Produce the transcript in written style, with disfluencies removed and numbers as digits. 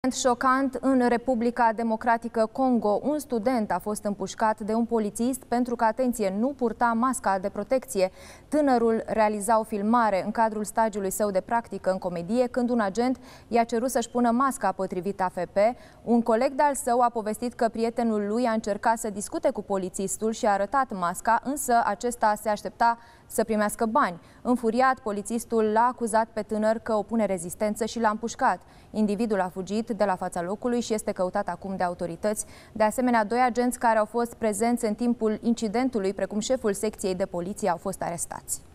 Șocant, în Republica Democratică Congo, un student a fost împușcat de un polițist pentru că, atenție, nu purta masca de protecție. Tânărul realiza o filmare în cadrul stagiului său de practică în comedie când un agent i-a cerut să-și pună masca potrivit AFP. Un coleg de-al său a povestit că prietenul lui a încercat să discute cu polițistul și a arătat masca, însă acesta se aștepta să primească bani. Înfuriat, polițistul l-a acuzat pe tânăr că opune rezistență și l-a împușcat. Individul a fugit de la fața locului și este căutat acum de autorități. De asemenea, doi agenți care au fost prezenți în timpul incidentului, precum șeful secției de poliție, au fost arestați.